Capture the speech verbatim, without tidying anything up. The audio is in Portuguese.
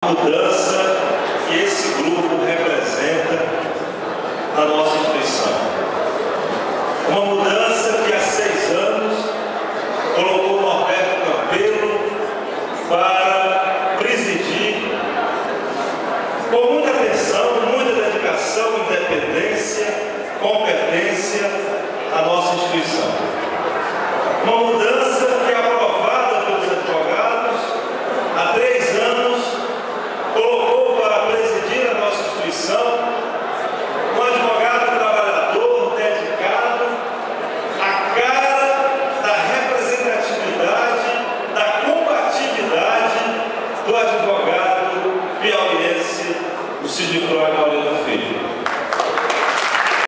mudança que esse grupo representa na nossa instituição. Uma mudança que há seis anos colocou Norberto Campelo para presidir com muita atenção, muita dedicação, independência, competência a nossa instituição.